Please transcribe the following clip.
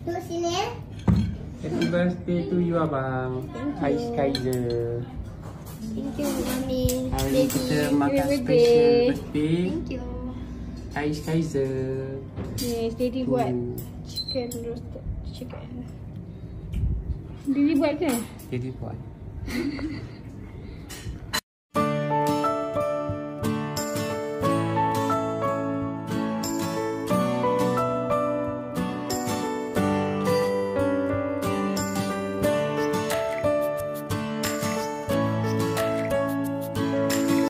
Duduk sini. Happy birthday to you abang. Aisy Qaiser. Thank you, Mami. Hari ni kita makan special birthday. Thank you. Aisy Qaiser. Yes, Daddy buat chicken roasted chicken. Daddy buat ke? Jadi buat.